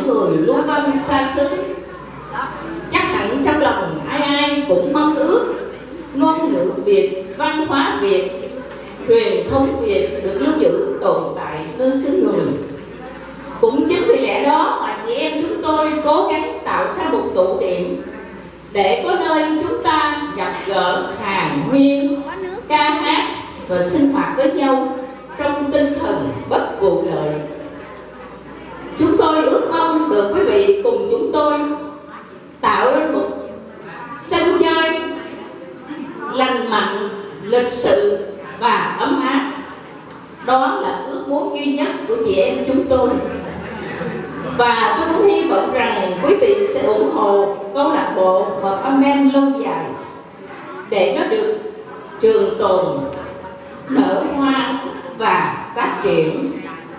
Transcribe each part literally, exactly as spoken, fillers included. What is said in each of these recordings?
người lưu vong xa xứ. Chắc hẳn trong lòng ai ai cũng mong ước ngôn ngữ Việt, văn hóa Việt, truyền thống Việt được lưu giữ tồn tại nơi xứ người. Cũng chính vì lẽ đó mà chị em chúng tôi cố gắng tạo ra một tụ điểm để có nơi chúng ta gặp gỡ, hàn huyên, ca hát và sinh hoạt với nhau trong tinh thần bất vụ lợi. Chúng tôi ước mong được quý vị cùng chúng tôi tạo ra một sân chơi lành mạnh, lịch sự và ấm áp. Đó là ước muốn duy nhất của chị em chúng tôi. Và tôi cũng hy vọng rằng quý vị sẽ ủng hộ câu lạc bộ Hợp Âm Ben lâu dài để nó được trường tồn, nở hoa và phát triển.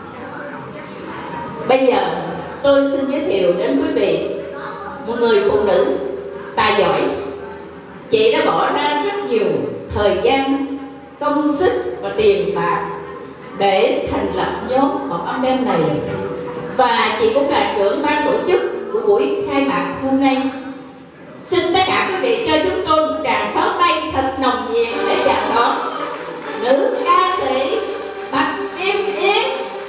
Bây giờ tôi xin giới thiệu đến quý vị một người phụ nữ tài giỏi. Chị đã bỏ ra rất nhiều thời gian, công sức và tiền bạc để thành lập nhóm Hợp Âm Ben này, và chị cũng là trưởng ban tổ chức của buổi khai mạc hôm nay. Xin tất cả quý vị cho chúng tôi một tràng pháo tay thật nồng nhiệt để chào đón nữ ca sĩ Bạch Kim Yến.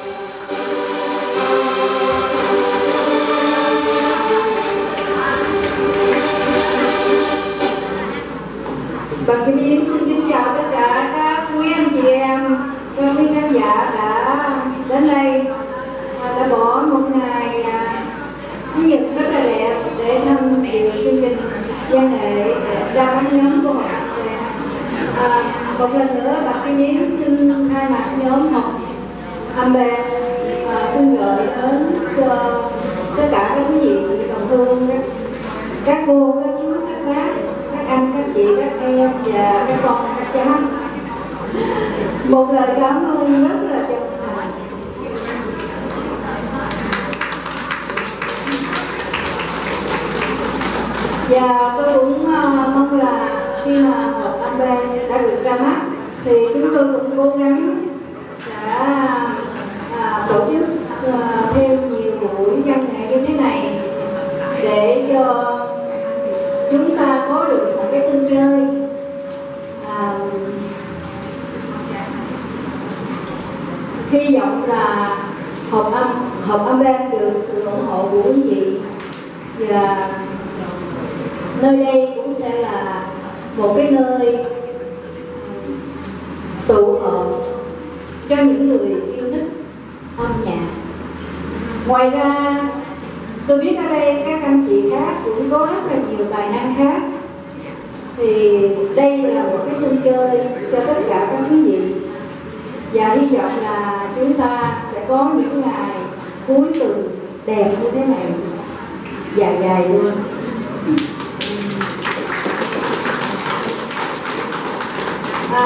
Bạch Kim Yến xin kính chào tất cả các quý anh chị em, các quý khán giả đã đến đây, đã bỏ một ngày Chủ nhật rất là đẹp để tham dự chương trình văn nghệ ra mắt nhóm của họ. À, một lần nữa Bạch Kim Yến xin thay mặt nhóm Hợp Âm Ben à, xin gửi đến cho tất cả các quý vị đồng hương, các cô, các chú, các bác, các anh, các chị, các em và các con, các cháu một lời cảm ơn rất là chân thành. Và tôi cũng uh, mong là khi mà Hợp Âm Ben đã được ra mắt thì chúng tôi cũng cố gắng sẽ uh, tổ chức uh, thêm nhiều buổi văn nghệ như thế này để cho chúng ta có được một cái sân chơi uh, hy vọng là Hợp Âm Hợp Âm Ben được sự ủng hộ của quý vị, và nơi đây cũng sẽ là một cái nơi tụ họp cho những người yêu thích âm nhạc. Ngoài ra tôi biết ở đây các anh chị khác cũng có rất là nhiều tài năng khác, thì đây là một cái sân chơi cho tất cả các quý vị, và hy vọng là chúng ta sẽ có những ngày cuối tuần đẹp như thế này dài dài luôn. À,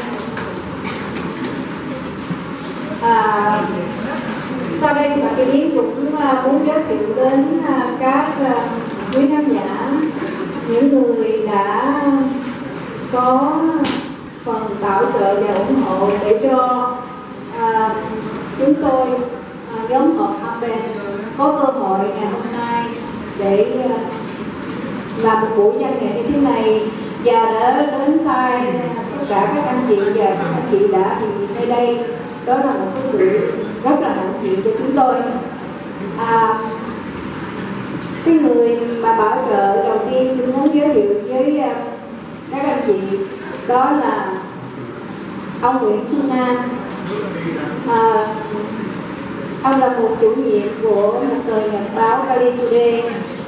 à, sau đây thì Bạch Kim Yến cũng uh, muốn giới thiệu đến uh, các uh, quý khán giả, những người đã có phần bảo trợ và ủng hộ để cho uh, chúng tôi uh, nhóm Hợp Âm Ben có cơ hội ngày hôm nay để uh, làm một buổi văn nghệ như thế này, và đã đến tay tất cả các anh chị và các anh chị đã thì nơi đây, đó là một cái sự rất là hạnh diện cho chúng tôi. À, cái người mà bảo trợ đầu tiên tôi muốn giới thiệu với uh, các anh chị đó là ông Nguyễn Xuân Nam. À, ông là một chủ nhiệm của một tờ nhật báo Cali Today,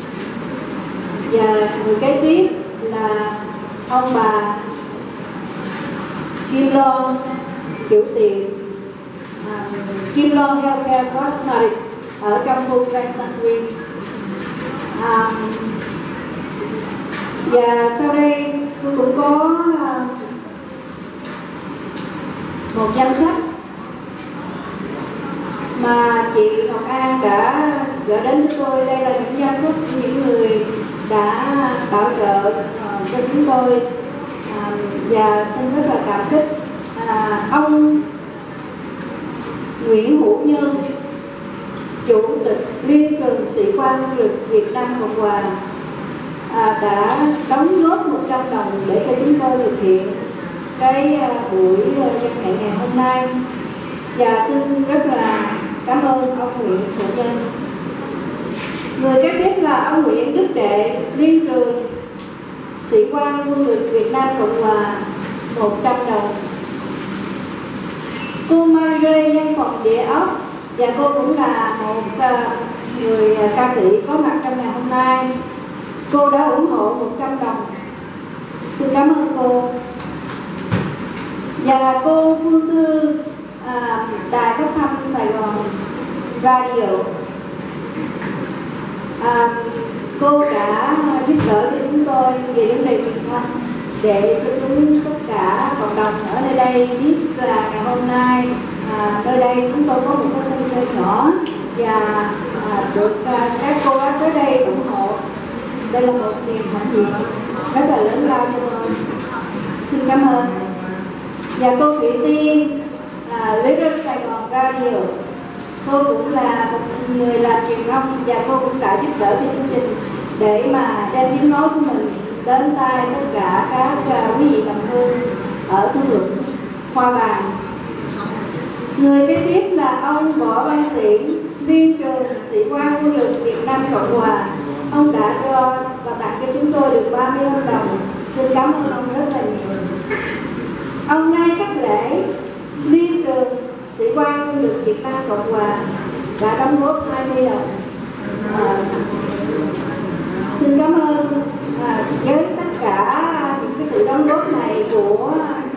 và người kế tiếp là ông bà Kim Loan, chủ tiệm uh, Kim Loan Healthcare Cosmetics ở trong khu Grand Century. À, và sau đây tôi cũng có uh, một danh sách mà chị Ngọc An đã gửi đến với tôi. Đây là những danh sách những người đã bảo trợ uh, cho chúng tôi, uh, và xin rất là cảm kích uh, ông Nguyễn Hữu Nhân, chủ tịch Liên trường sĩ quan quân lực Việt Nam Cộng Hòa à, đã đóng góp một trăm đồng để cho chúng tôi thực hiện cái à, buổi văn nghệ ngày hôm nay. Và xin rất là cảm ơn ông Nguyễn Thượng Nhân. Người kế tiếp là ông Nguyễn Đức Đệ, Liên Trường, sĩ quan quân lực Việt Nam Cộng Hòa, một trăm đồng. Cô Marie Nhân phòng Địa ốc, và cô cũng là một uh, người uh, ca sĩ có mặt trong ngày hôm nay. Cô đã ủng hộ một trăm đồng. Xin cảm ơn cô. Và cô Phương Thư, uh, Đài Phát thanh Sài Gòn Radio. À, cô đã giúp đỡ cho chúng tôi về vấn đề truyền thông để cho chúng tất cả cộng đồng ở nơi đây biết là ngày hôm nay à, nơi đây chúng tôi có một cái sân chơi nhỏ và à, được à, các cô bác tới đây ủng hộ. Đây là một niềm hạnh diện rất là lớn lao cho tôi. Xin cảm ơn. Và cô Thủy Tiên, à, Leader Sài Gòn Radio. Cô cũng là một người làm truyền thông và cô cũng đã giúp đỡ cho chương trình để mà đem tiếng nói của mình đến tay tất cả các quý vị đồng hương ở thung lũng Hoa Vàng. Người kế tiếp là ông Võ Văn Sĩ, Liên Trường, sĩ quan quân lực Việt Nam Cộng Hòa. Ông đã cho và tặng cho chúng tôi được ba mươi lăm đồng. Xin cảm ơn ông rất là nhiều. Ông Nay Cát Lễ, Liên Trường, sĩ quan quân lực Việt Nam Cộng Hòa, đã đóng góp hai mươi đồng. À, xin cảm ơn à, với tất cả những cái sự đóng góp này của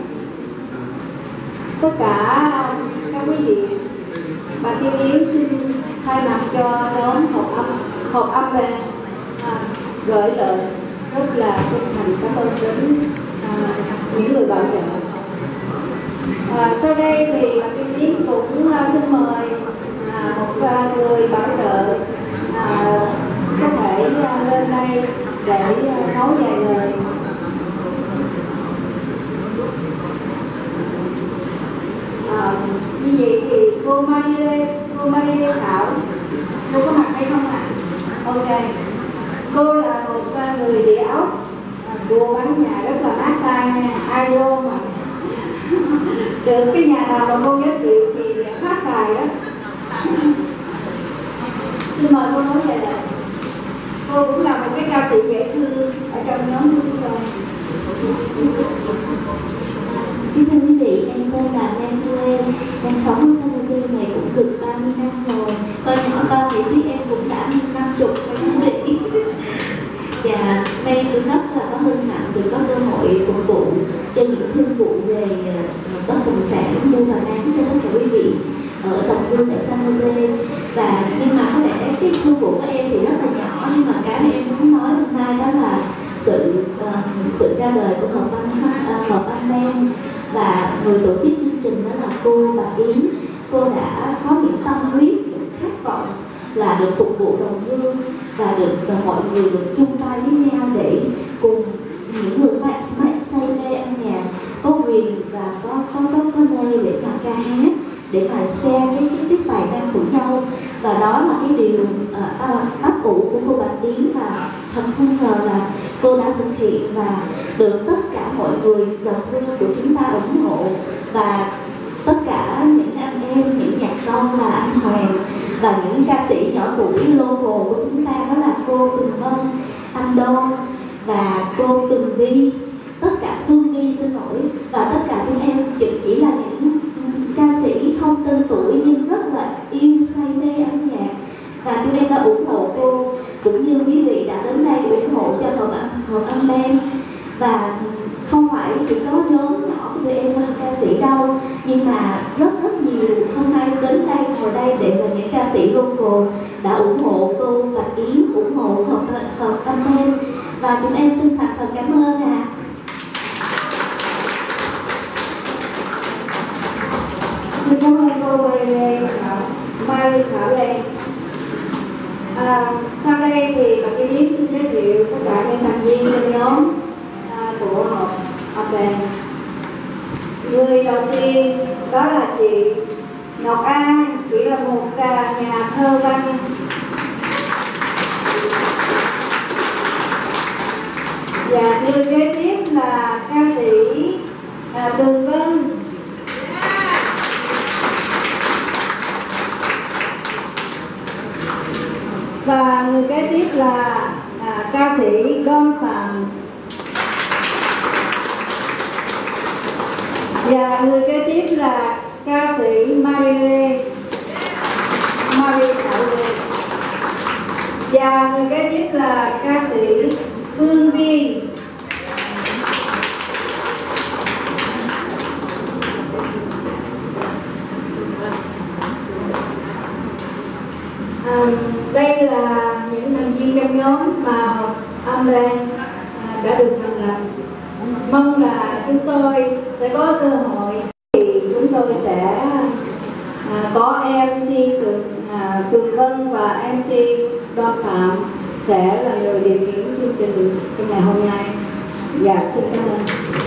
tất cả các quý vị. Bà Thiên Yến xin thay mặt cho nhóm hộp âm hộp âm về à, gửi lời rất là chân thành cảm ơn đến à, những người bảo trợ. À, sau đây thì bà Kim Yến cũng uh, xin mời uh, một uh, người bảo trợ uh, có thể uh, lên đây để uh, nói vài lời. À, như vậy thì cô Marie, cô Marie Thảo, cô có mặt hay không ạ? À? Ok. Cô là một uh, người địa ốc, uh, cô bán nhà rất là mát tay nha, ai vô mà được cái nhà nào mà cô giới thiệu thì phát tài đó. Xin mời cô nói về lại. Cô cũng là một cái ca sĩ dễ thương ở trong nhóm của chúng tôi. Kính thưa quý vị, em tên là Lan Thu Em, em sống ở San Jose này cũng được ba mươi năm rồi. Con nhỏ con thì biết em cũng đã năm chục với quý vị. Và đây tôi rất là có hân hạnh được có cơ hội phục vụ cho những thương vụ về bất động sản mua và bán cho tất cả quý vị ở đồng hương ở San Jose. Và nhưng mà có lẽ cái thương vụ của em thì rất là nhỏ, nhưng mà cái em muốn nói hôm nay đó là sự uh, sự ra đời của hợp văn uh, hợp văn đen, và người tổ chức chương trình đó là cô Bà Yến. Cô đã có những tâm huyết, những khát vọng là được phục vụ đồng hương và được uh, mọi người được chung tay với nhau để cùng những người bạn say mê âm nhạc có quyền và có có có, có nơi để mà ca hát, để mà share cái cái, cái tài năng của nhau. Và đó là cái điều uh, ấp ủ của cô Bà Yến, và thật không ngờ là cô đã thực hiện và được tất cả mọi người đồng hương của chúng ta ủng hộ. Và tất cả những anh em, những nhạc công là anh Hoàng và những ca sĩ nhỏ tuổi local của chúng ta đó là cô Quỳnh Vân, anh Đôn và cô Tường Vi, tất cả Phương Vi xin lỗi, và tất cả chúng em chỉ là những ca sĩ không tên tuổi nhưng rất là yêu say mê âm nhạc, và chúng em đã ủng hộ cô cũng như quý vị đã đến đây ủng hộ cho hợp âm hợp âm đen. Và không phải chỉ có nhóm nhỏ của tụi em là ca sĩ đâu, nhưng mà rất rất nhiều hôm nay đến đây ngồi đây để là những ca sĩ local đã ủng hộ cô và Yến, ủng hộ hợp hợp âm đen, và chúng em xin thật thật cảm ơn ạ. À. Xin cảm ơn cô Marie Thảo, Marie Thảo Lê. À, sau đây thì bà Kim Yến xin giới thiệu tất cả những thành viên trong nhóm à, của học học đàn. Người đầu tiên đó là chị Ngọc An, chị là một nhà thơ văn. người kế tiếp là ca sĩ à, Tường Vân. Và người kế tiếp là à, ca sĩ Đoan Phạm. Và người kế tiếp là ca sĩ Marie Marie Thảo Lê. Và người kế tiếp là ca sĩ Phương Vi. À, đây là những thành viên trong nhóm mà Học Âm Band à, đã được thành lập. Mong là chúng tôi sẽ có cơ hội thì chúng tôi sẽ à, có em xê Tường à, Tường Vân và em xê Đoan Phạm sẽ là người điều khiển chương trình trong ngày hôm nay. Dạ, xin cảm ơn.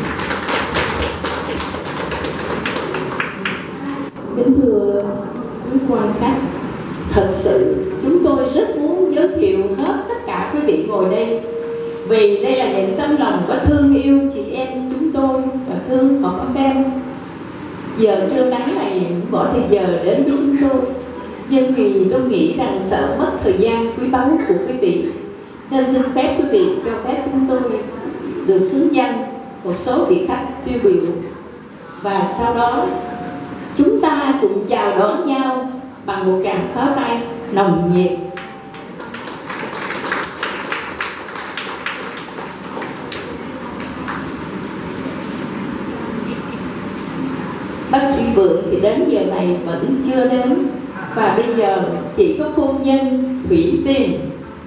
Kính thưa quý quan khách, thật sự chúng tôi rất muốn giới thiệu hết tất cả quý vị ngồi đây, vì đây là những tấm lòng có thương yêu chị em chúng tôi và thương Học Âm Band. Giờ trưa nắng này bỏ thì giờ đến với chúng tôi, nhưng vì tôi nghĩ rằng sợ mất thời gian quý báu của quý vị, nên xin phép quý vị cho phép chúng tôi được xướng danh một số vị khách tiêu biểu, và sau đó chúng ta cùng chào đón nhau bằng một tràng pháo tay nồng nhiệt. Bác sĩ Vượng thì đến giờ này vẫn chưa đến, và bây giờ chỉ có phu nhân Thủy Tiên.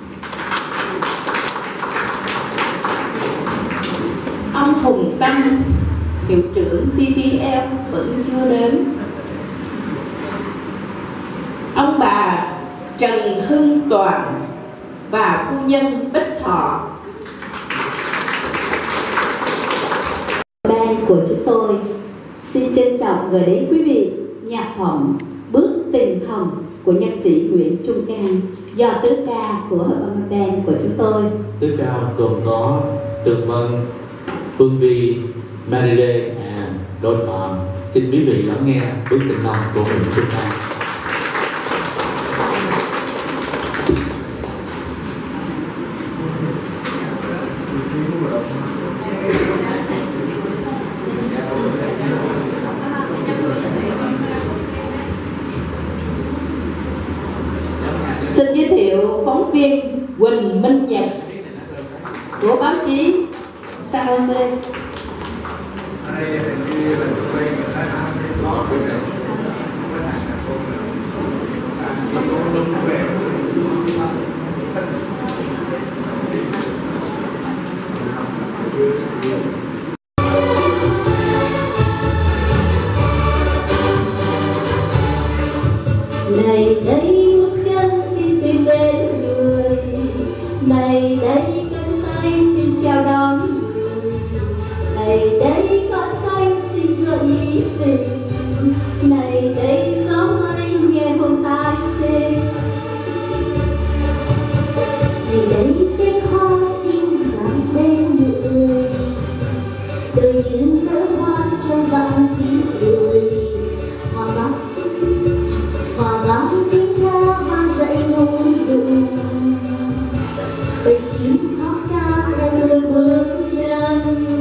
Ông Hùng Tâm, hiệu trưởng tê tê em vẫn chưa đến. Ông bà Trần Hưng Toàn và phu nhân Bích Thọ. Band của chúng tôi xin trân trọng gửi đến quý vị nhạc phẩm Bước Tình Thầm của nhạc sĩ Nguyễn Trung Cang do tứ ca của Hợp Âm Band của chúng tôi. Tứ ca gồm có Tường Vân, Phương Vi, Marie and Đoan Phạm. Xin quý vị lắng nghe Bước Tình Thầm của Nguyễn Trung Cang. Xin giới thiệu phóng viên Quỳnh Minh Nhật của báo chí San Jose. Này đây bước chân xin tìm đến người, này đây cánh tay xin chào đón người, này đây cỏ xanh xin gợi ý tình, này đây gió mây nghe hôn tai xinh, này đây tiếng ho xin dặm bên người, đời như nở hoa trong vạn tiếng cười, hoa mắt hoa bóng tiếng ca hoa dậy nỗi rụng, bầy chim hót ca theo lối bước chân,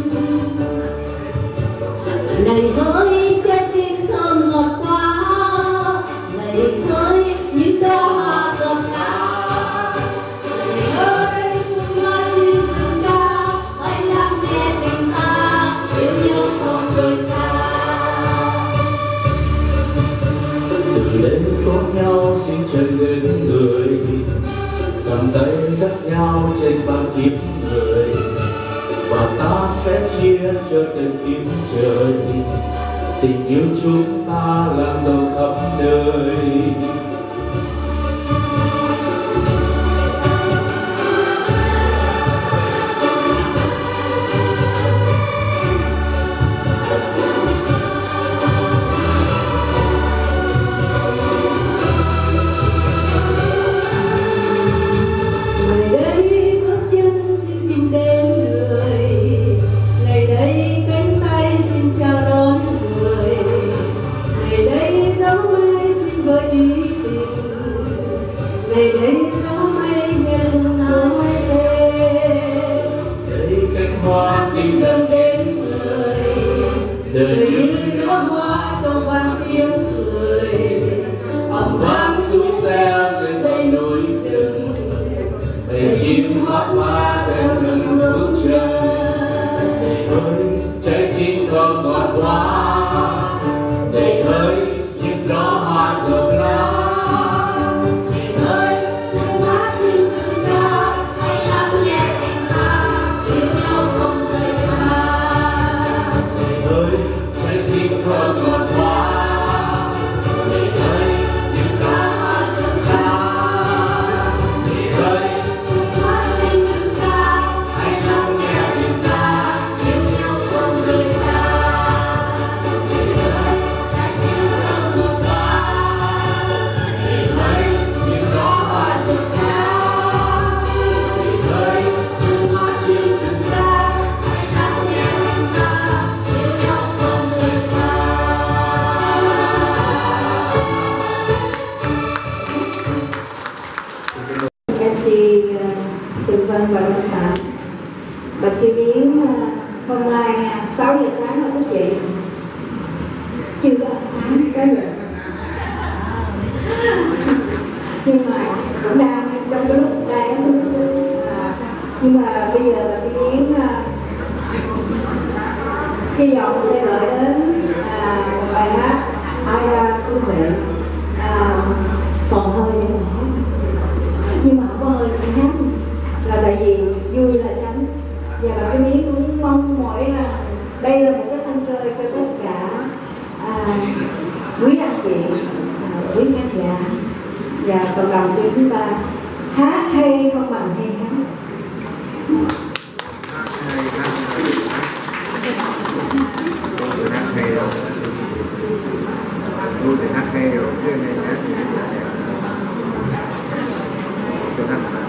này hỡi trái chín thơm ngọt quá, này hỡi những đóa hoa ngọt ngào, này hỡi xuân hoa trên rừng ca, hãy lắng nghe tình ta yêu nhau không rời xa. Từ đến có nhau xin chân đến người, cầm tay dắt nhau trên bao kiếp người, và ta sẽ chia cho từng kiếp trời, tình yêu chúng ta lan rộng khắp nơi. Người đây bước chân xin tìm đến người, về đây gió mây nghe rung nói đây cánh hoa xinh dần đến người, đời như nước hoa trong vang tiếng cười, ầm vang xuôi xeo trên dãy núi rừng, bầy chim hót hoa theo từng bước chân. Để ơi trái tim còn ngọt quá, để ơi những gió hoa rực lá. Để ơi sương mát như từng ca, hãy lắng nghe tình ta yêu nhau không rời xa. Để ơi trái tim còn ngọt quá, để ơi những gió hoa rực lá. Để ơi sương mát như từng ca, hãy lắng nghe tình ta yêu nhau không rời xa. Để ơi trái tim còn ngọt quá, để ơi những gió hoa rực lá. Để ơi sương mát như từng ca, hãy lắng nghe tình ta yêu nhau không rời xa. em xê Tường Vân và Lâm Phạm. Bạch Kim Yến hôm nay sáu giờ sáng là thức dậy, chưa có ăn sáng cái rồi, nhưng mà cũng đang trong cái lúc đang à, nhưng mà bây giờ Bạch Kim Yến hy vọng sẽ gửi đến à, một bài hát Ai Ra Sứ Mệnh, à, còn hơi nữa mà nhưng mà không có hơi thì hát là tại vì vui là chánh. Và Bạch Kim Yến cũng mong mỏi rằng đây là một cái sân chơi cho tất cả à, quý anh chị, à, quý khán giả và cộng đồng của chúng ta. Hát hay không bằng hay hát. Tôi hát hay đâu, tôi thì hát hay rồi chứ này hát thì tôi hát mà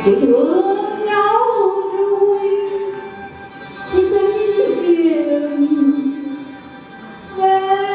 Hãy thương nhau rồi thì tình yêu về.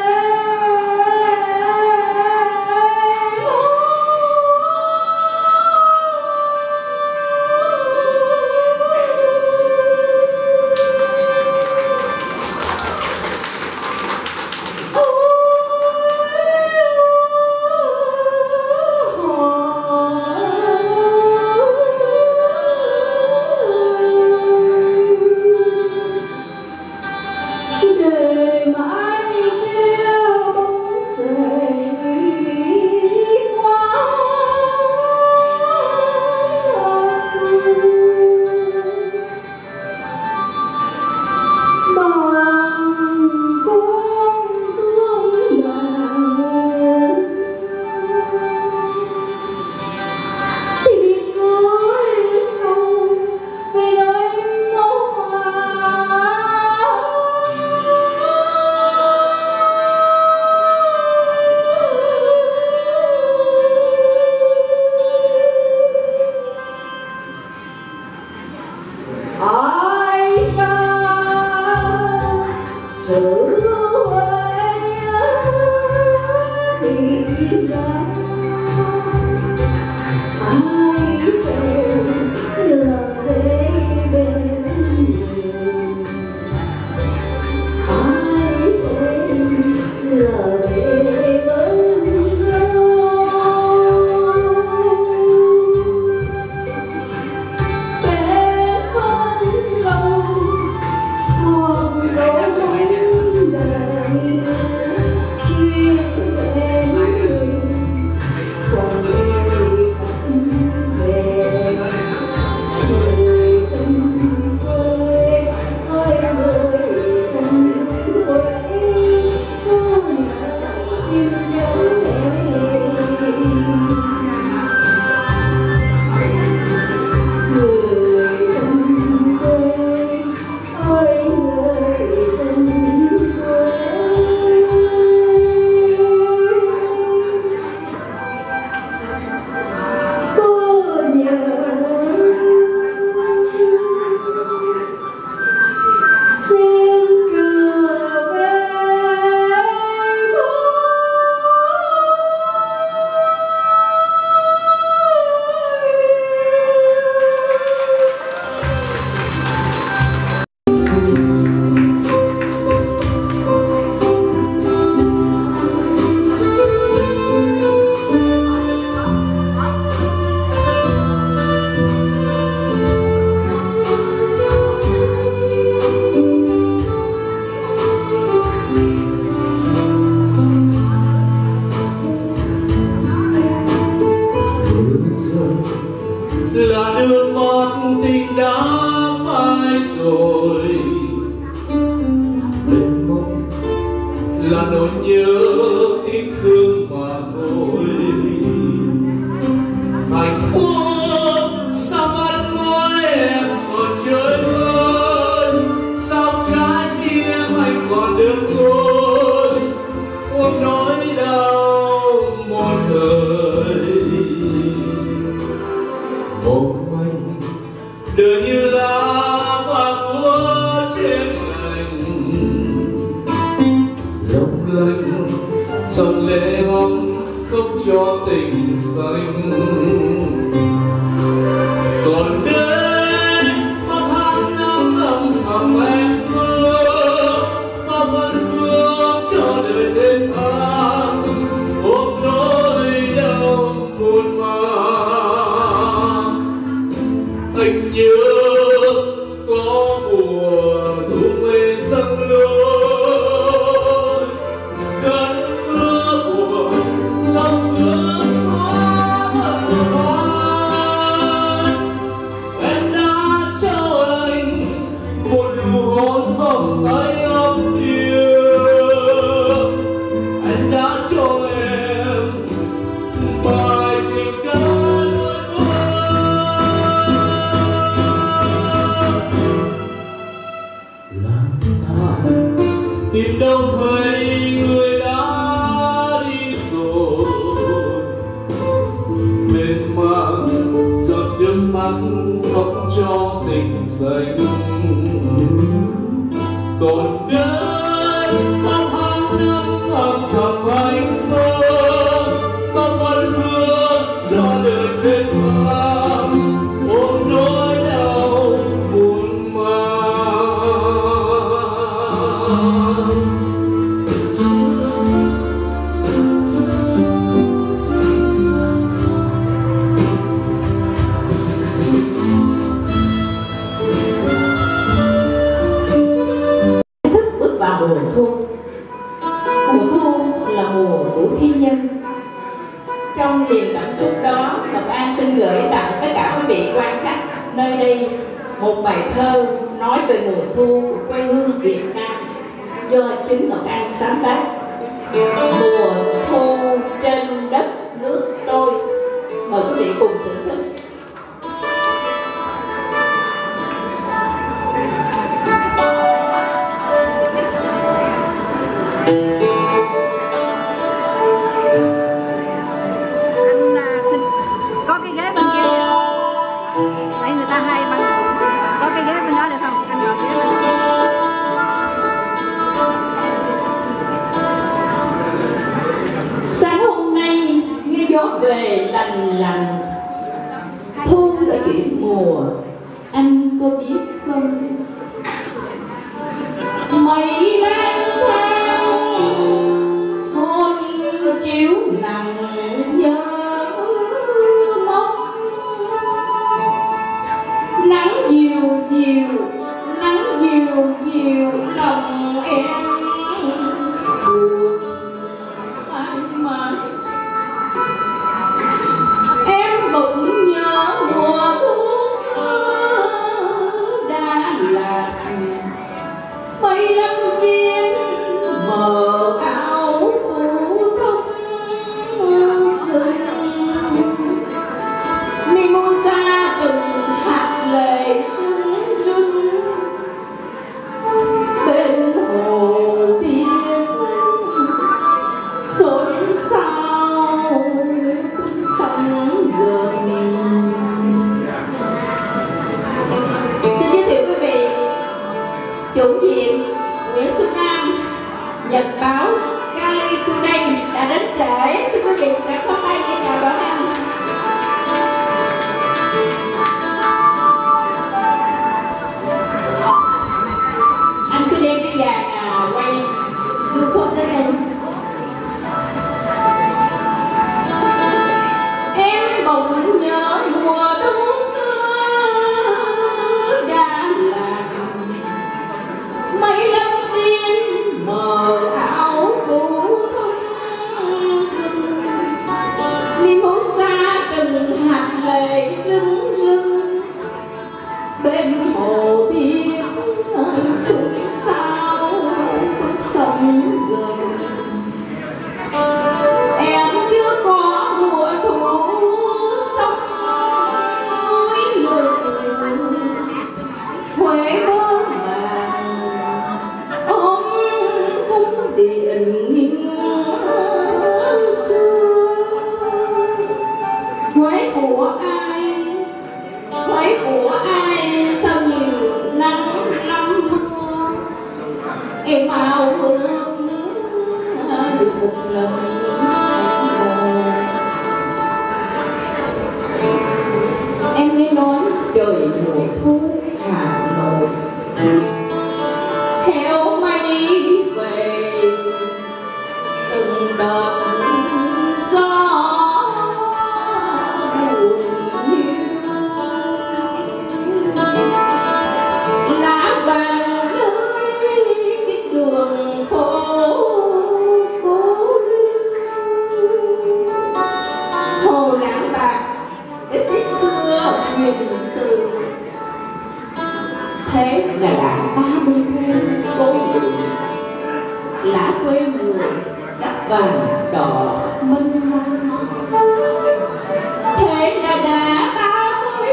là nước mắt tình đã phai rồi, bên mong là nỗi nhớ tiếc thương mà thôi. Hạnh phúc sao mắt môi em còn chơi vơi, sao trái tim anh còn được thôi ôm nỗi đau một thời. Một mình đưa như lá vàng úa trên cành, lấp lánh giọt lệ hồng khóc cho tình xanh. Còn đây có tháng năm âm thầm em mơ, có vẫn vương cho đời thêm tháng ôm nỗi đau một mang. Anh nhớ có mùa thu mây dâng lối, cơn mưa buồn lòng ước xóa hận hoa. cho tình xanh. Còn đến bao tháng năm âm thầm anh mơ, bao văn hương cho đời bên vang ôm nỗi đau buồn mang. Bước vào mùa thu. Mùa thu là mùa của thiên nhân. Trong niềm cảm xúc đó, Ngọc An xin gửi tặng tất cả quý vị quan khách nơi đây một bài thơ nói về mùa thu của quê hương Việt Nam do chính Ngọc An sáng tác. Mùa thu trên đất nước tôi. Mời quý vị cùng thưởng thức. Anh à, xin có cái ghế bên kia kìa. Đấy, người ta hay bằng có cái ghế bên đó được không? Anh ngồi ghế bên kia. Sáng hôm nay nghe gió về lành lành, thu đã chuyển mùa, anh có biết không? Mây lang thang hôn chiếu nặng nhớ mong, nắng dịu dịu nắng dịu dịu lòng em buồn mãi mãi. Em bỗng nhớ mùa thu xưa Đà Lạt, mây lâm viên mờ áo phủ thông sương, mimosa từng hạt lệ rưng rưng bên hồ biên xôn xao sóng gần. Xin giới thiệu quý vị chủ nhiệm Nguyễn Xuân Nam, Nhật báo Cali Today đã đến trễ. Xin quý vị sẽ có tay để chào đón anh. Anh cứ đem cái dàn à, quay YouTube đến đây. Em bỗng nhớ mùa thu xưa Đà Lạt, mây lâm viên mờ áo phủ thông sương, mimosa từng hạt lệ rưng rưng bên hồ biên xuân sao sông gần. Em chưa có mùa thu sông núi lừng, Huế mơ màng ôm cung điện nghiêng xưa. Huế của ai, Huế của ai sao nhiều nắng lắm mưa. Em ao ước được một lần. Em nghe nói trời mùa thu Hà Nội theo mây về từng đợt gió buồn hiu, lá vàng rơi cái đường phố cố lưu, hồ lãng bạc cái tích xưa huyền sự. Thế là đã ba mươi tháng cố định, lá quê người sắc vàng đỏ mênh mông. Thế là đã ba mươi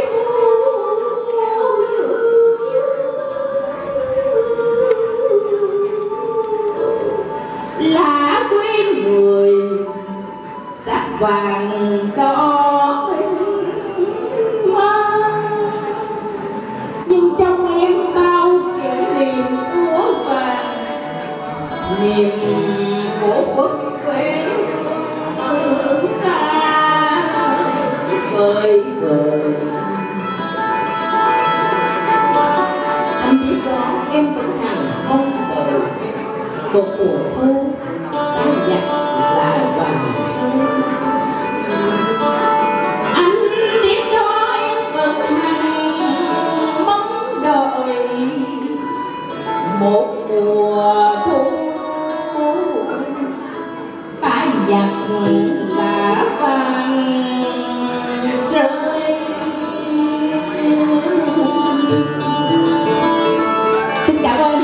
thu, lá quê người sắc vàng đỏ mênh mông. niềm khổ bất quên ở xa vời vời. Anh biết đó em vẫn hằng mong đợi một mùa thu đang giặt lá vàng. Anh biết đó em vẫn hằng mong đợi một mùa thu tái giặt lá vàng rơi. Xin cảm ơn.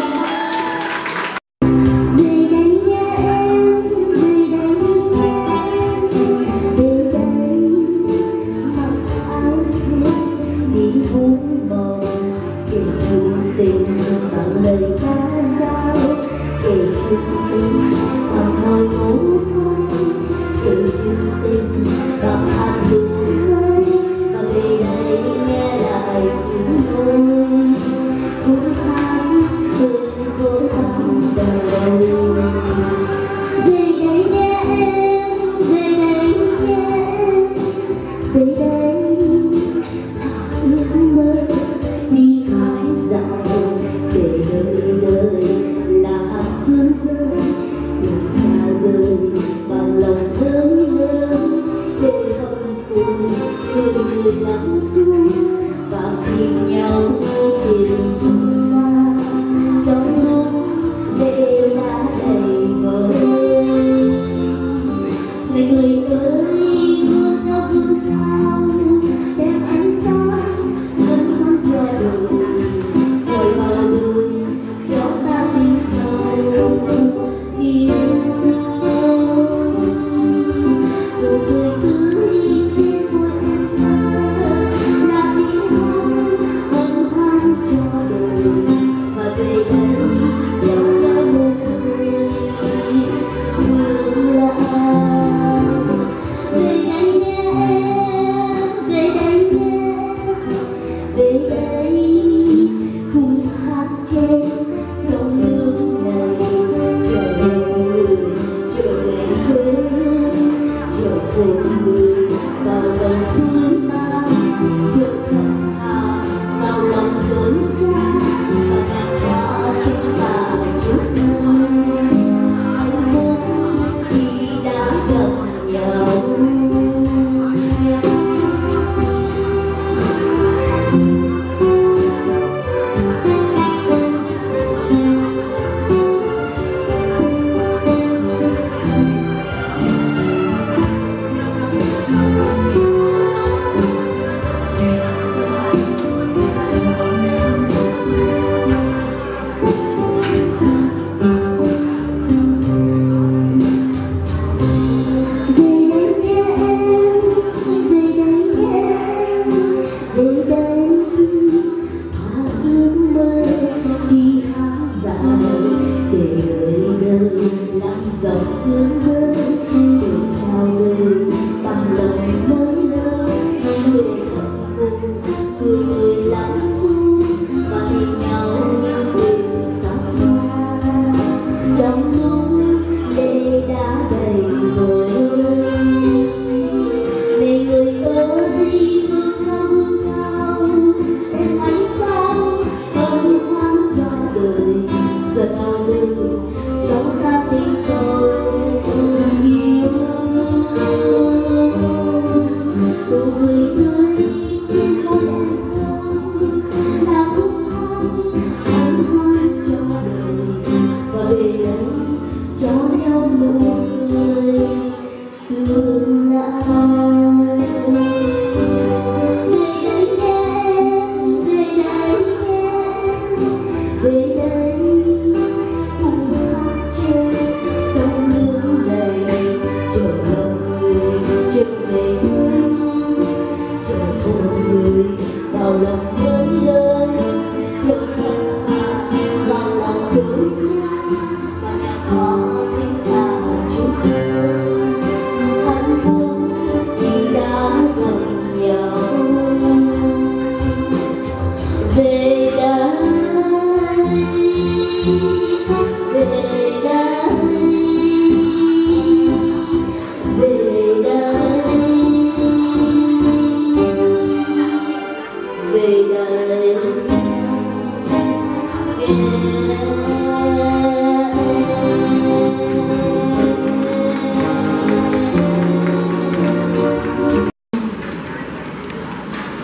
Về đây, về đây.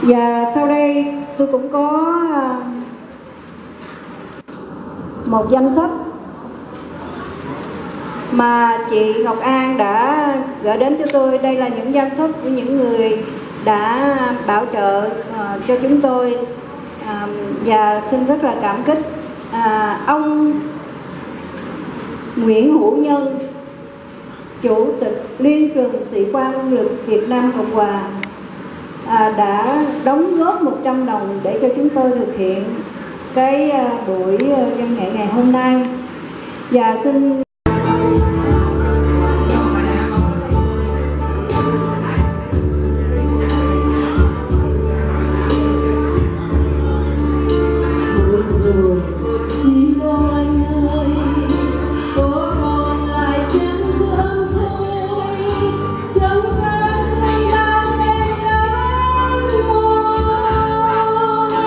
Và sau đây tôi cũng có một danh sách mà chị Ngọc An đã gửi đến cho tôi. Đây là những danh sách của những người đã bảo trợ uh, cho chúng tôi, uh, và xin rất là cảm kích uh, ông Nguyễn Hữu Nhân, Chủ tịch Liên trường Sĩ quan Quân lực Việt Nam Cộng Hòa, uh, đã đóng góp một trăm đồng để cho chúng tôi thực hiện cái uh, buổi uh, văn nghệ ngày hôm nay. Và xin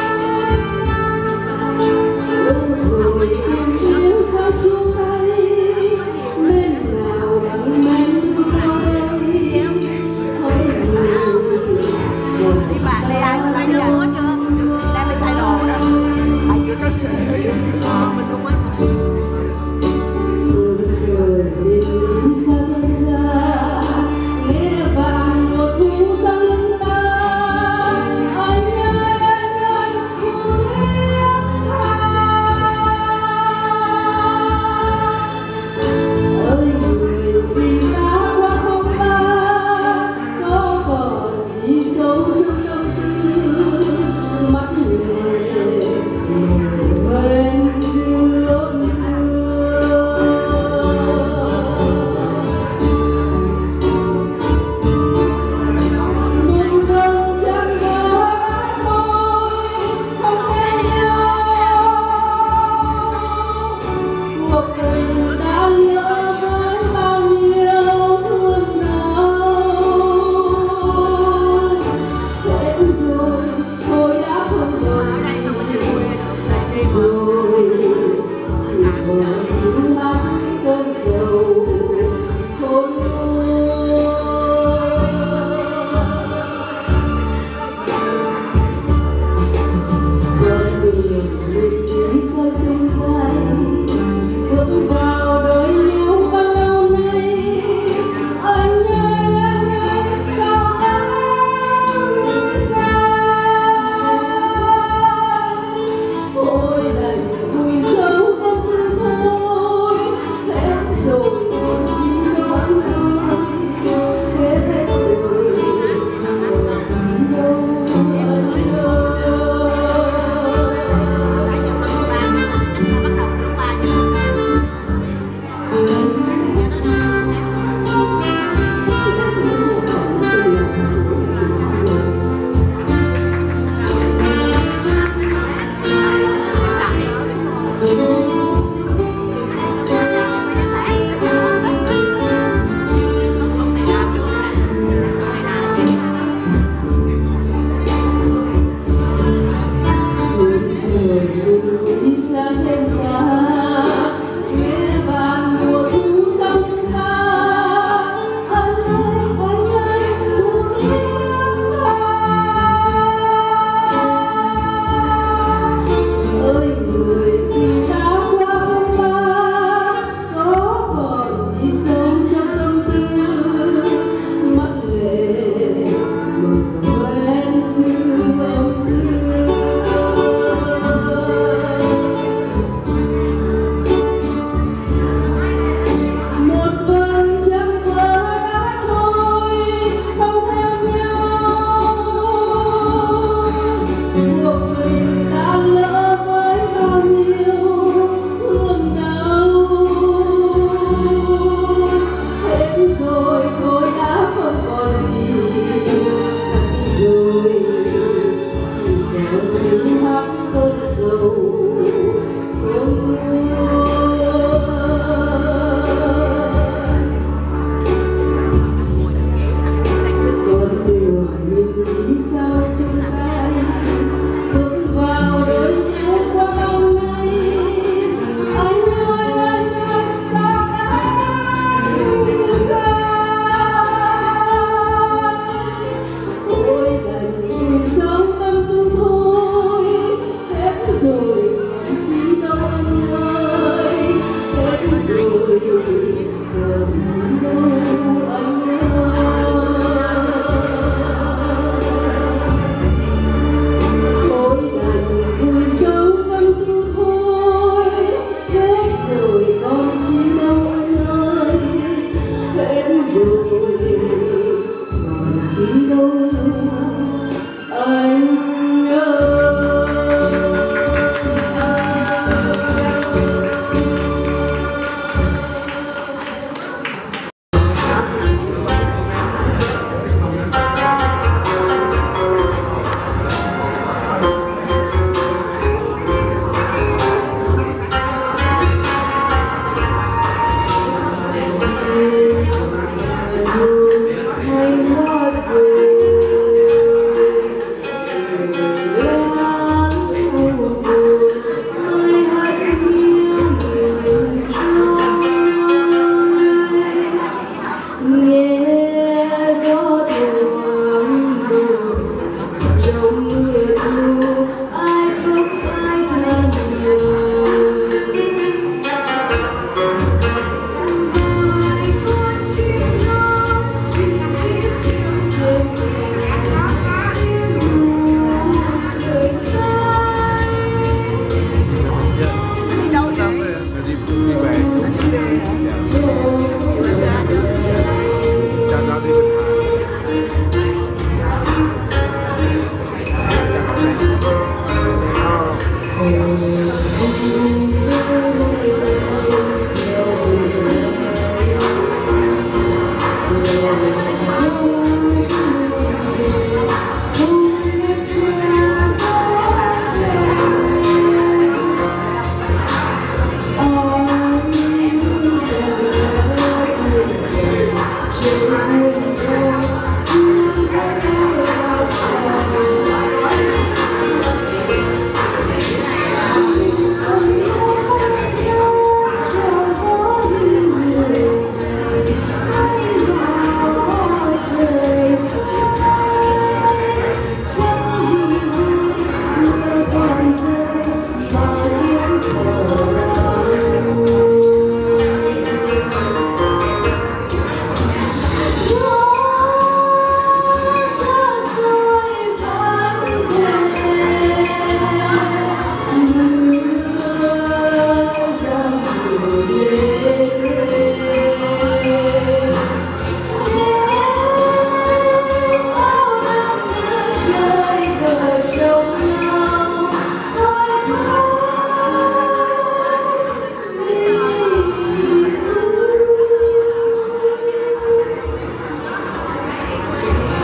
rồi em yêu sao chung tay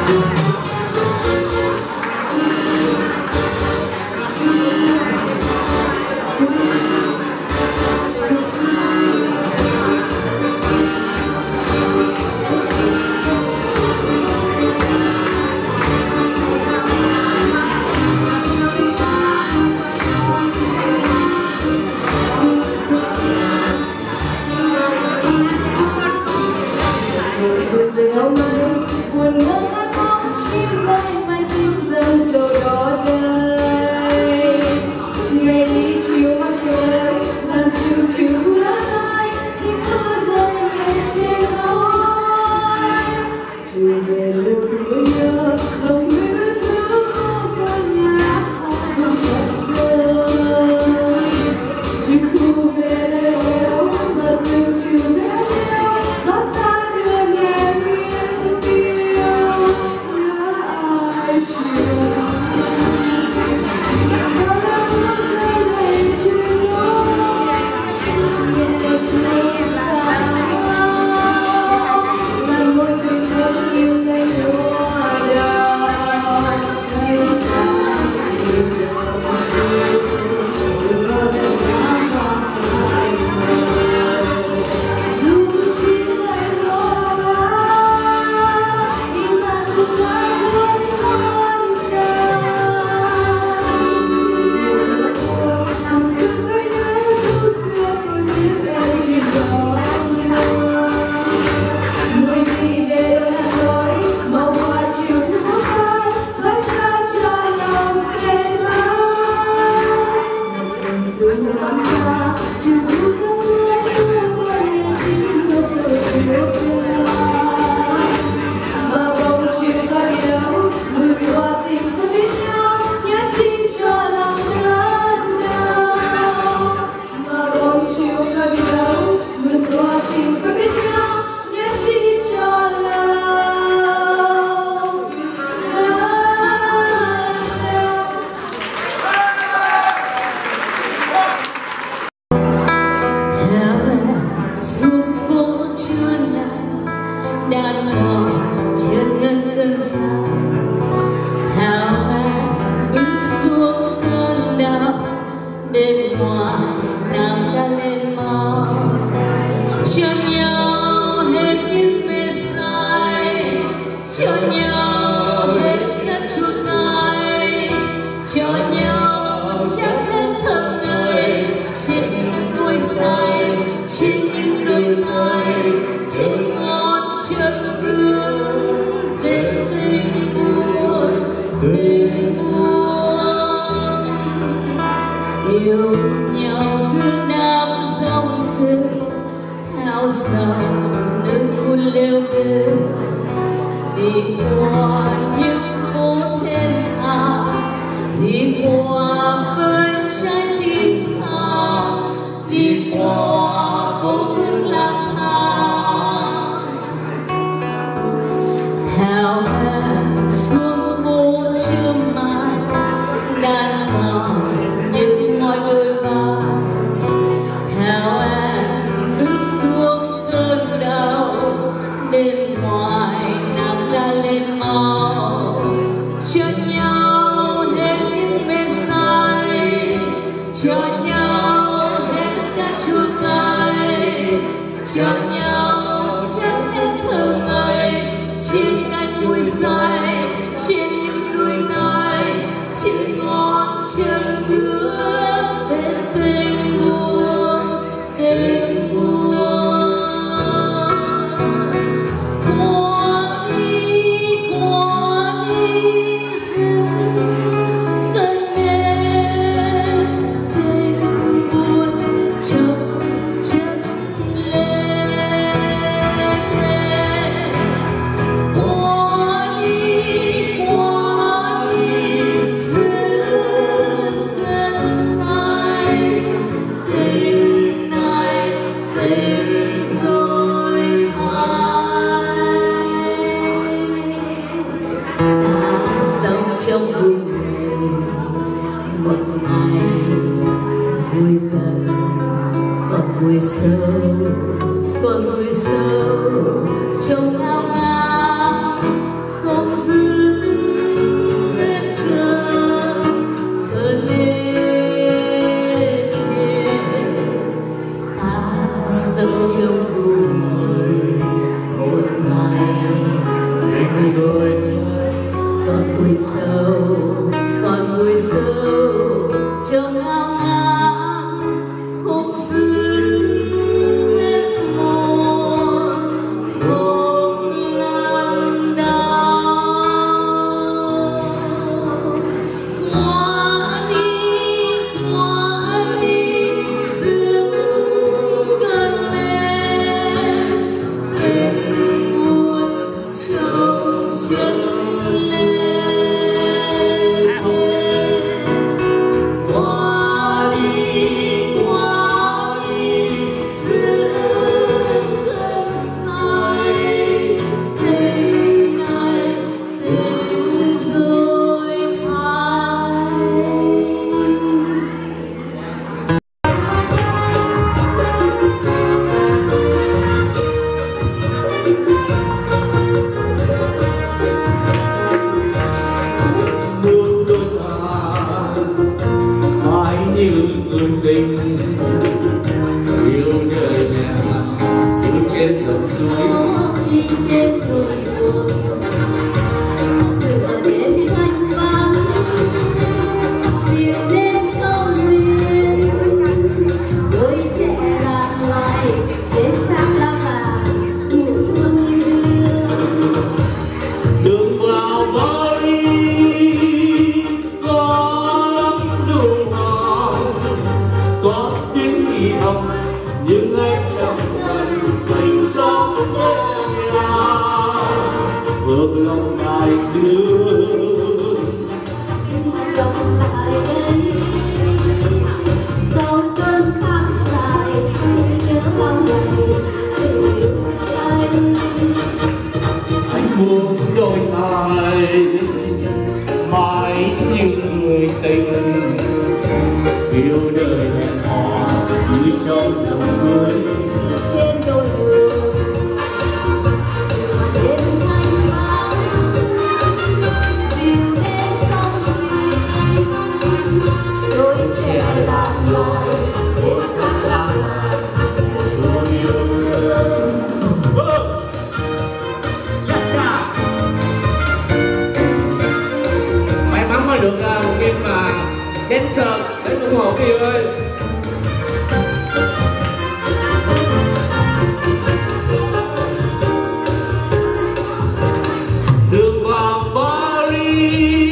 Còn ngồi sâu trong ao ngang không dư người sầu còn người sầu trong ao ngán khúc duyên em một một lần đau qua đi qua đi sương cơn lên em buồn trông chân tình yêu đời nhà yêu trên dòng suối đi trên đồi buồn tựa đêm thanh vắng dịu đêm công nguyên đôi trẻ lạc loài trên xác lá vàng ngủ mơ đường vào Paris có lắm đường hồng có tiếng kỳ hồng nhưng anh chẳng cần mình sống trên nhau ước lòng ngày xưa lòng lại đây sau cơn tháng dài nhớ bao ngày tình yêu anh anh buông đôi tay mãi những người tình yêu đời hẹn hò như trong dòng suối trên đôi đường mà đêm thanh vắng dịu đêm không nhìn đôi trẻ lạc loài trên xác lá vàng yêu thương may mắn mới được một game mà dancer đến ủng hộ Kiều ơi. Đường vào Paris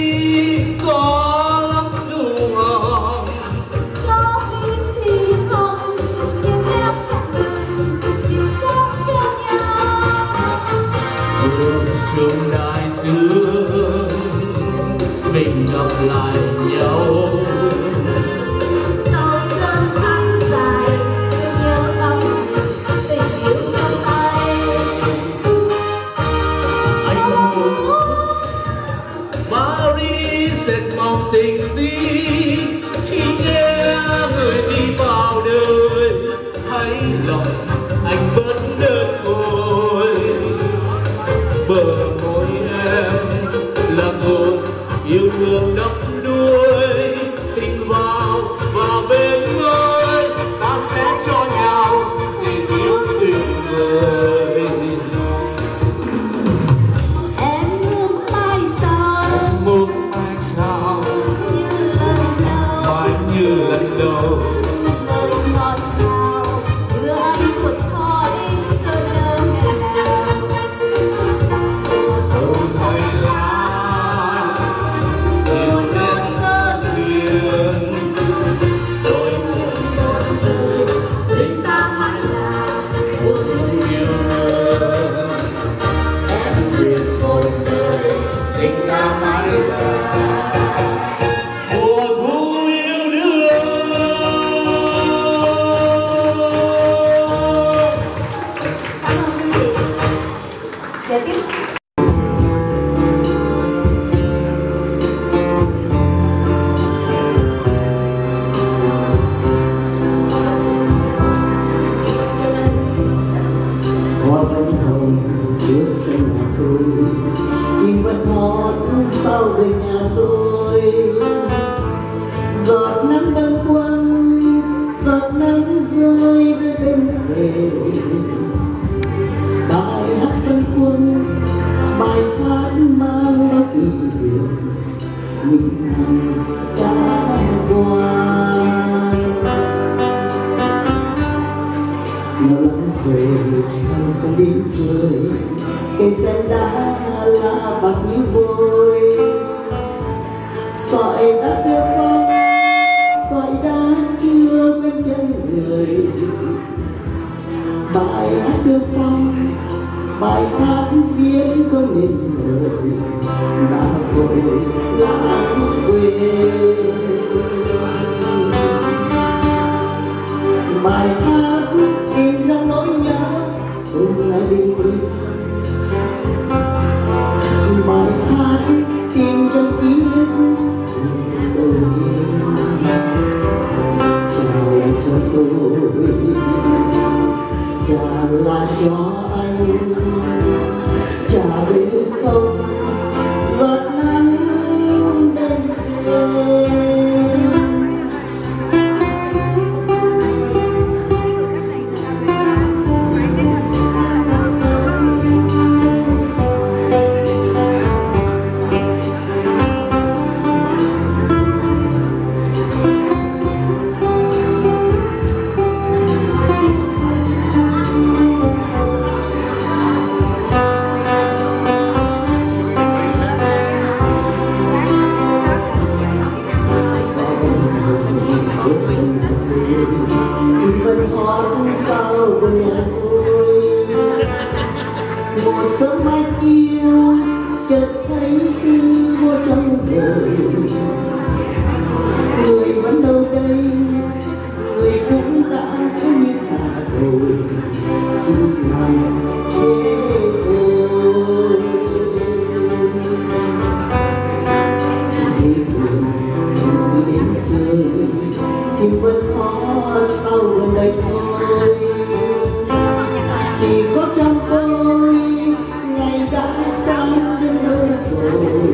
có lắm đường hồng có ít thì không nhưng em chẳng cần chịu sống cho nhau đường trường đại xưa mình gặp lại nhau sau cơn tháng dài tôi nhớ bao ngày tình yêu trong tay anh muốn Paris sẽ mong tình gì khi nghe người đi vào đời thấy lòng anh vẫn đơn côi bờ môi em là nguồn yêu thương đắm đuối tình vào và bên người ta sẽ cho nhau tình yêu tuyệt vời em muốn mai sau muốn mai sau như lần đầu mãi như lần đầu lời ngọt ngào đưa anh vượt khỏi cơn đau ngày nào ôi hay là yêu đến cơn thuyền đôi chân đôi từ tình ta mãi là một yêu thương em nguyện một đời tình ta mãi là mùa thu yêu đương. cảm ơn quý vị. Dạ tiếp hoa bánh hồng trước sân nhà tôi chim vẫn hót sau về nhà tôi giọt nắng đang quăng giọt nắng rơi dưới bên kề bài hát vẫn quân bài hát mang bao kỷ niệm hồi lãng quên. Bài hát in trong nỗi nhớ hôm nay bình yên. Bài hát in trong ký ức đầu tiên. Chào lại cho tôi, chào lại cho anh, chào đến không giọt nắng đêm đêm. Một sớm mai kia chợt thấy vô trong đời, người vẫn đâu đây, người cũng đã như xa rồi, chỉ là thế thôi. Đi buồn đi đến chơi, chim vẫn khó sau gần đây thôi. Chỉ có trong tôi ngày đã sáng đến nơi rồi,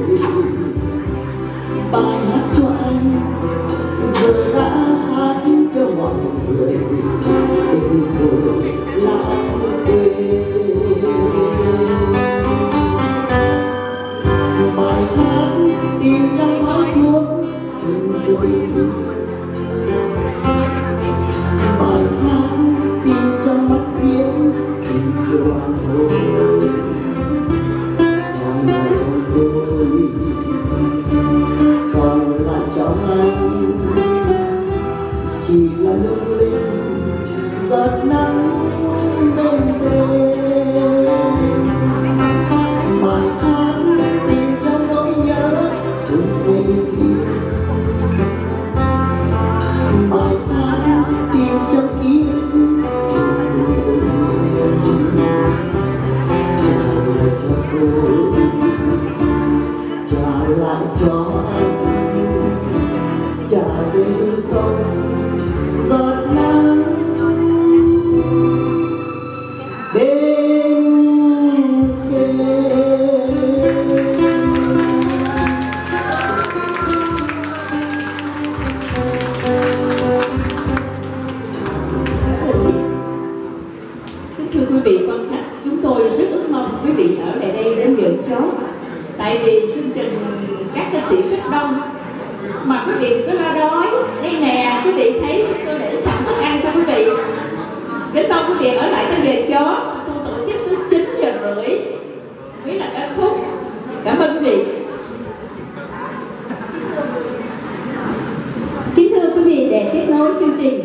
bài hát cho anh giờ đã hát cho mọi người, để rồi lãng quên. Bài hát in trong gói thuốc rồi, bài hát in trong mắt kiếm cho anh thôi. Còn lại trong tôi, còn lại trong anh, chỉ là lung linh giọt nắng bên đêm. Bài hát tìm trong nỗi nhớ từng ngày bình yên. Bài hát tìm trong ký ức. Trả lại cho anh, trả về không giọt nắng đêm đêm. Kính thưa quý vị quan khách, chúng tôi rất ước mong quý vị ở lại đây đến dự chốt. Tại vì chương trình các ca sĩ rất đông, mà quý vị cứ lo đói. Đây nè, quý vị thấy tôi để sẵn thức ăn cho quý vị. Kính mong quý vị ở lại tới giờ chót. Tôi tổ chức tới chín giờ rưỡi mới là ca khúc. Cảm ơn quý vị. Kính thưa quý vị, để tiếp nối chương trình,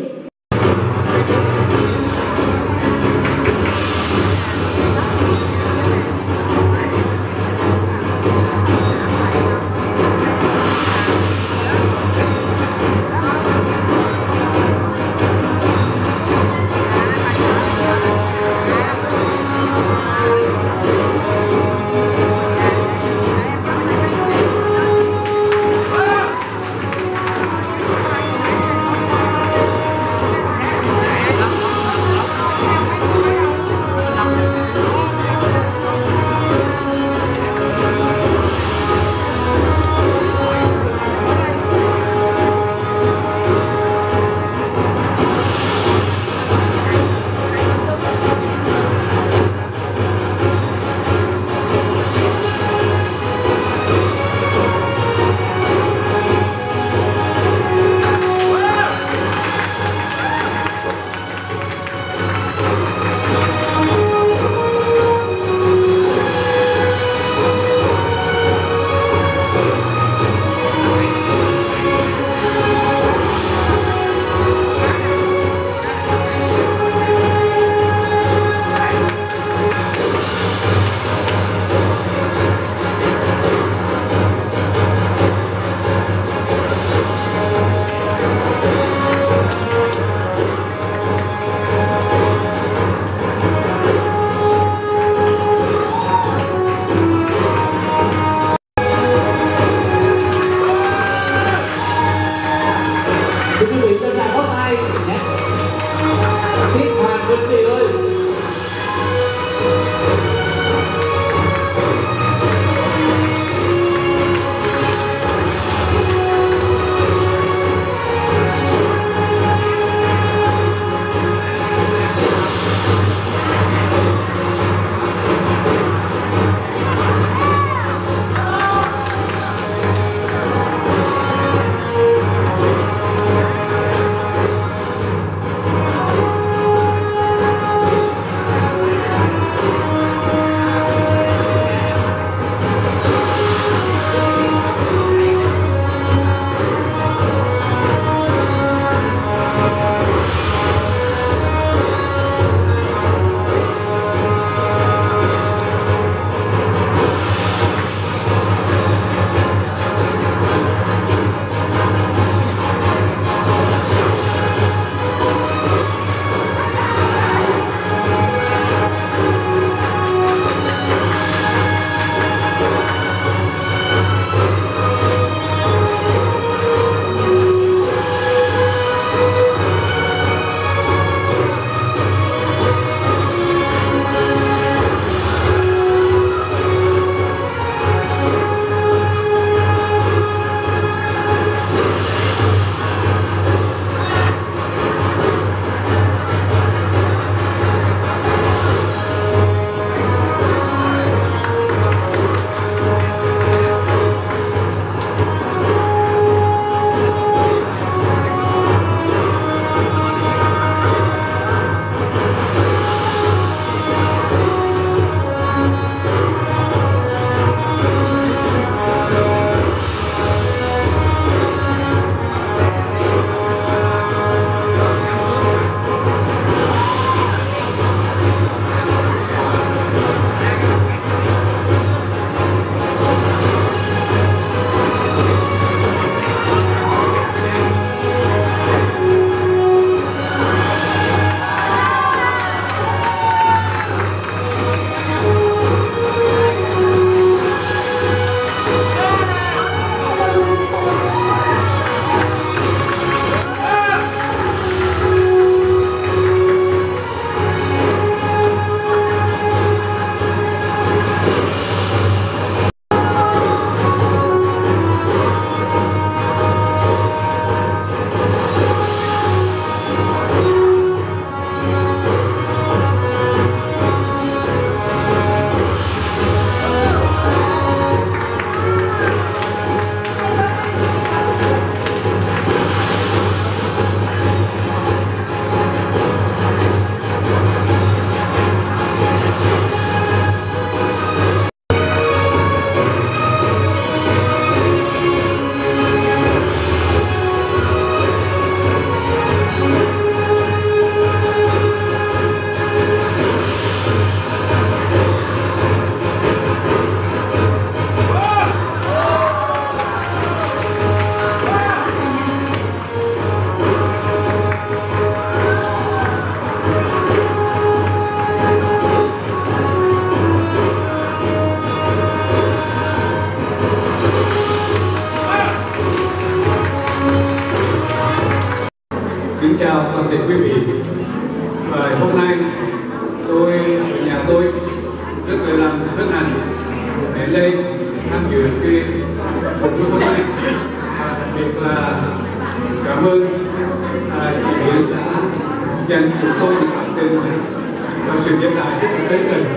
chào toàn thể quý vị. Và hôm nay tôi ở nhà tôi rất là làm hân hạnh để lên tham dự cái buổi hôm nay. À, đặc biệt là cảm ơn à, chị Hiền đã dành cho tôi những cảm tình và sự nhân đại rất là chân tình.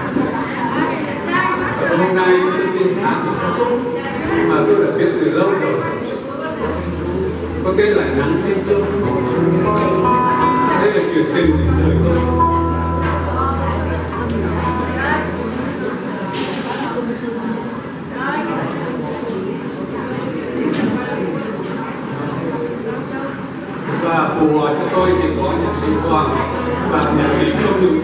Và hôm nay tôi xin hát một ca khúc mà tôi đã biết từ lâu rồi, có tên là Nắng Thiên Trung. Đây là chuyện tình đến đời tôi. Và phù hợp cho tôi thì có nhạc sĩ Hoàng và nhạc sĩ Châu Nhung.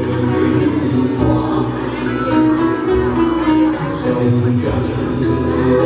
Hãy subscribe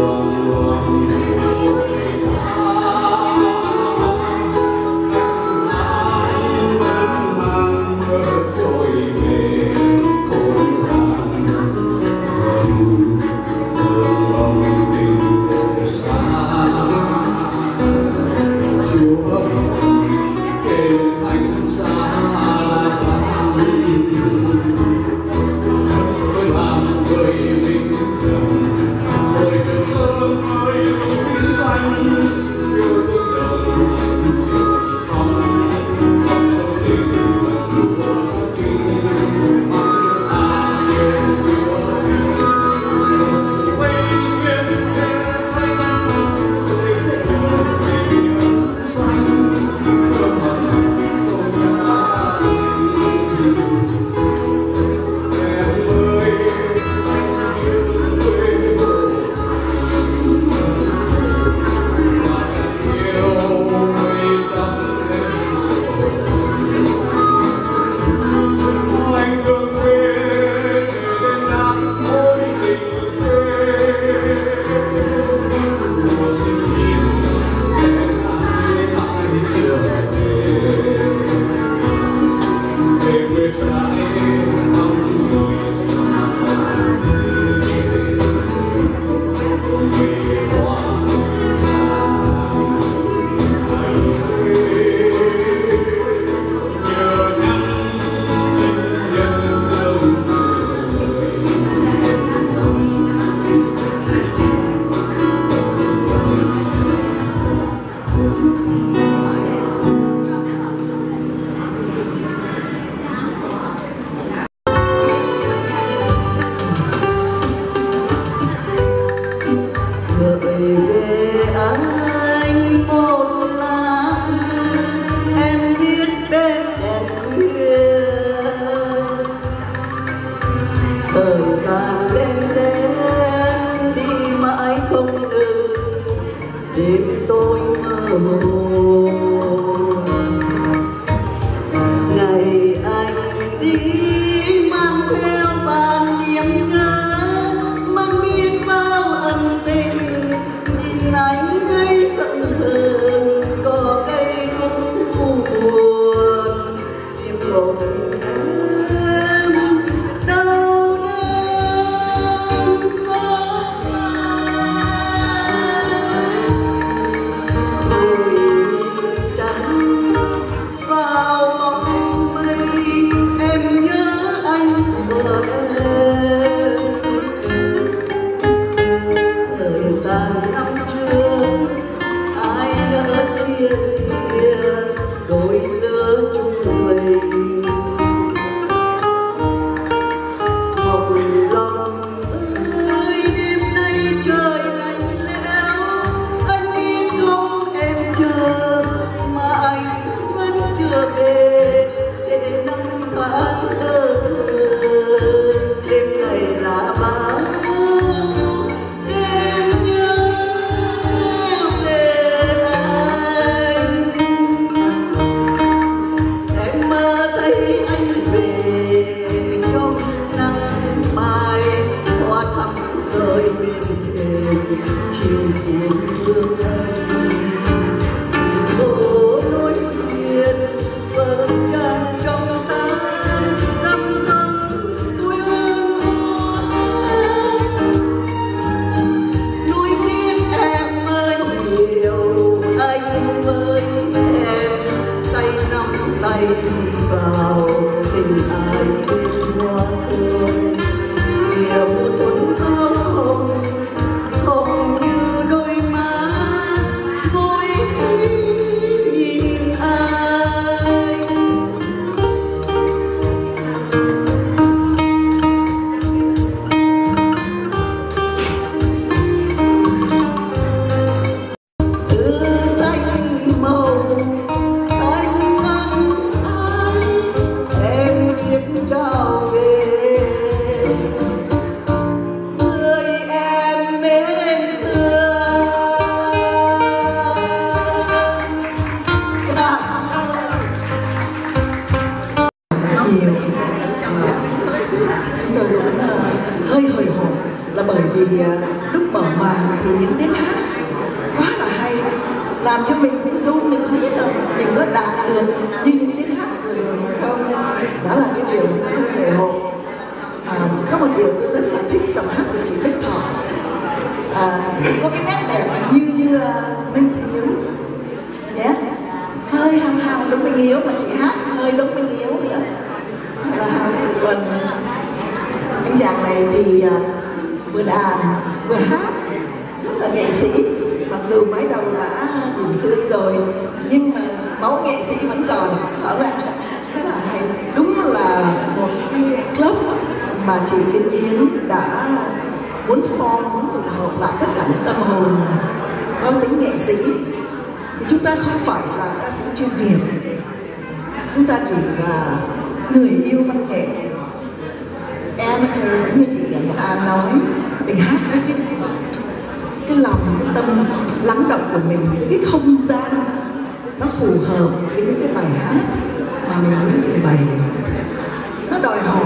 chúng tôi cũng uh, hơi hồi hộp là bởi vì uh, lúc mở màn thì những tiếng hát quá là hay, làm cho mình cũng run, mình không biết là mình có đạt được như những tiếng hát vừa rồi hay không. Đó là cái điều tôi hồi hộp. À, có một điều tôi rất là thích giọng hát của chị Bích Thỏ. À, chị có cái nét đẹp như uh, Minh Hiếu nhé, yeah. Hơi hào hào giống Minh Hiếu mà chị hát hơi giống Minh Hiếu nữa. Và còn anh chàng này thì uh, vừa đàn vừa hát rất là nghệ sĩ, mặc dù mới đầu đã điểm xưa rồi nhưng mà máu nghệ sĩ vẫn còn, phải không ạ? Rất là hay. Đúng là một cái club mà chị Chiến Yến đã muốn form, muốn tụ hợp lại tất cả những tâm hồn có tính nghệ sĩ. Thì chúng ta không phải là ca sĩ chuyên nghiệp, chúng ta chỉ là người yêu văn nghệ, amateur, giống như chị Ngọc An nói. Mình hát với cái, cái lòng, cái tâm lắng động của mình, với cái không gian nó phù hợp với những cái bài hát mà mình muốn trình bày. Nó đòi hỏi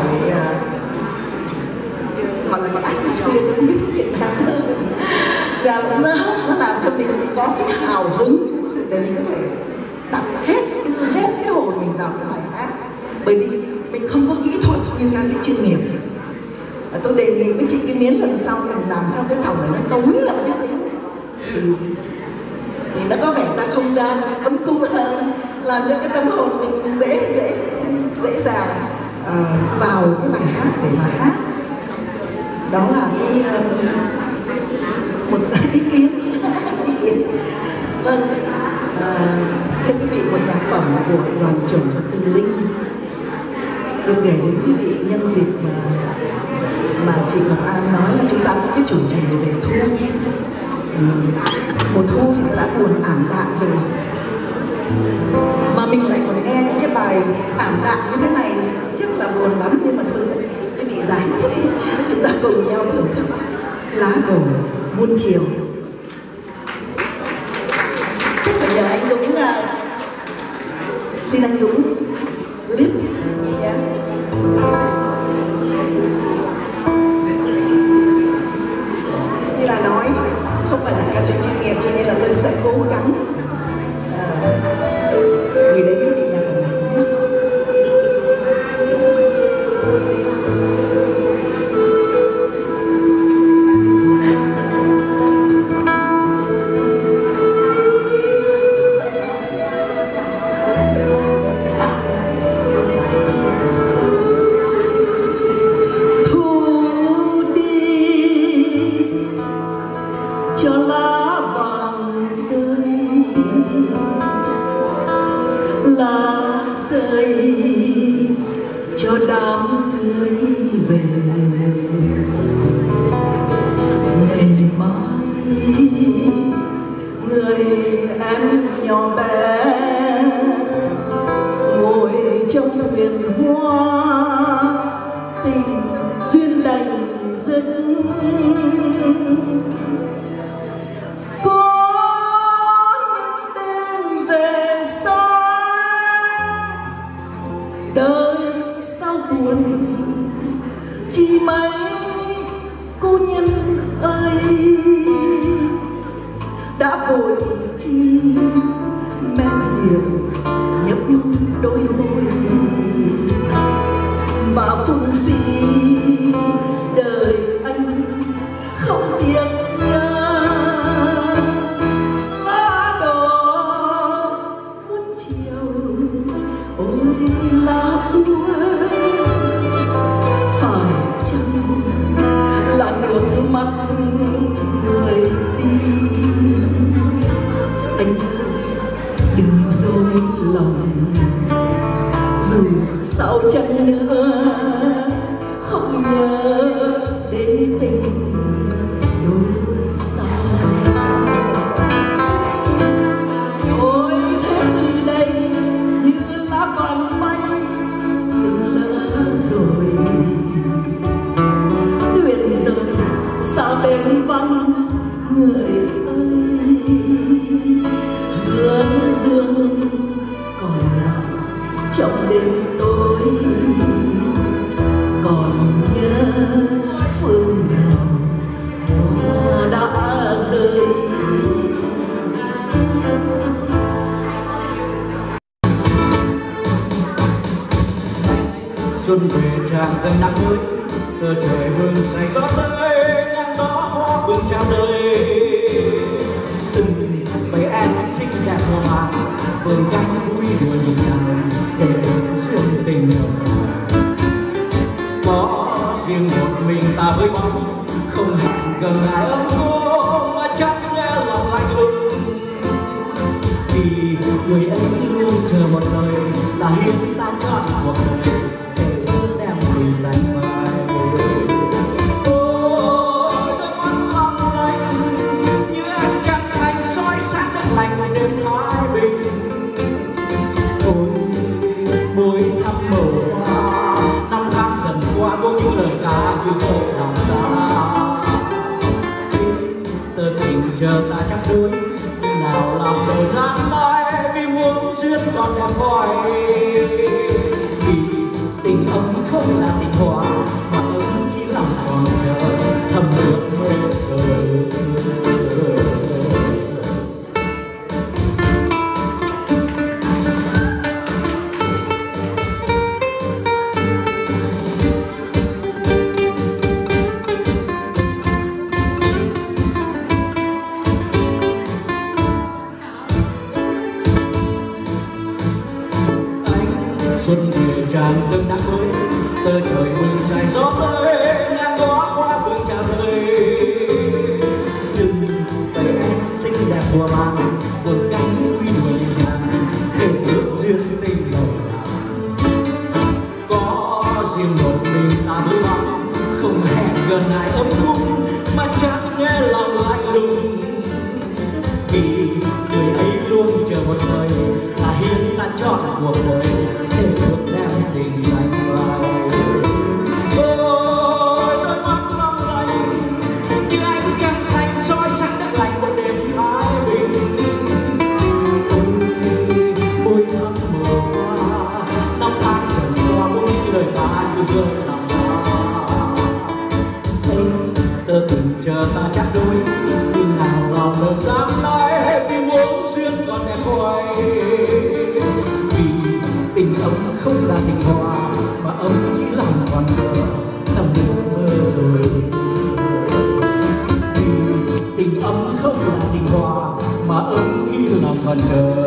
gọi là một atmosphere, không biết Việt Nam và nó, nó làm cho mình có cái hào hứng để mình có thể đặt hết, đưa hết cái hồn mình vào cái bài hát. Bởi vì mình không có kỹ thuật như ca sĩ chuyên nghiệp. Và tôi đề nghị với chị Kim Miến lần sau mình làm sao cái phòng này nó tối lại một chút xíu thì, thì nó có vẻ ra không gian ấm cung hơn, làm cho cái tâm hồn mình dễ dễ dễ dàng uh, vào cái bài hát để mà hát. Đó là cái uh, một ý kiến ý kiến vâng. Uh, thưa quý vị, một nhạc phẩm của đoàn trưởng Từ Linh được kể đến quý vị nhân dịp mà mà chị Ngọc An nói là chúng ta có cái chủ đề về thu. uhm, Mùa thu thì nó đã buồn ảm đạm rồi, mà mình lại còn nghe những cái bài ảm đạm như thế này chắc là buồn lắm. Nhưng mà thôi sẽ quý vị giải chúng ta cùng nhau thưởng thức Lá đổ muôn chiều. Chắc là nhờ anh Dũng, uh, xin anh Dũng clip nhé. Như là nói không phải là ca sĩ chuyên nghiệp cho nên là tôi sẽ cố gắng gửi đến quý vị nhạc phẩm này nhé. Sao chẳng nữa còn nhớ phương nào hoa đã rơi. Xuân về tràn dâng nắng mới, tờ trời hương say gió tới, ngang đó hoa bướm trao đời. Từng bầy em xinh đẹp hoa, vườn cánh vui đùa nhịp nhàng, kể ơn duyên tình nồng. Có riêng một mình ta với bóng, không hẹn gần ai ấm cô, mà chắc nghe lòng lạnh lùng. Vì người ấy luôn chờ một lời, ta hiến tam cho cuộc đời. Dành vai ôi đôi mắt long lanh như ánh trăng thanh soi sáng rất lành đêm thái bình. Ôi môi thắm màu hoa năm tháng dần qua vô những lời ca như trời lòng ta. Tơ tình chờ ta chắc đôi nào lòng đời gian mai vì muốn duyên còn đẹp vời. Tình ấm không là tình hoa mà ấm khi lòng còn chờ thầm ước mơ trời. Xuân về tràn dâng nắng mới, tờ trời mừng dài gió tới, ngang đó hoa bướm trao đời. Từng bầy em xinh đẹp mùa màng, vườn cánh vui đùa nhịp nhàng, kể ước duyên tình nồng nàn. Có riêng một mình ta với bóng, không hẹn gần ai ấm cúng, mà chắc nghe lòng lạnh lùng. Vì người ấy luôn chờ một lời, ta hiến ta cho cuộc đời. Ước đem tình dành vào ôi đôi mắt long lanh như ánh trăng thanh soi sáng đất lành một đêm thái bình. Ôi môi thắm màu hoa năm tháng dần qua mỗi lời ta như rơi lòng ta. Ôi tơ tình chờ ta chắc đôi nhưng nào lòng đời dám nói vì muốn duyên còn đẹp hoài. Tình ấm không là tình hoa mà ấm chỉ lòng còn chờ tầm ước mơ rồi. Vì tình ấm không là tình hoa mà ấm khi lòng còn chờ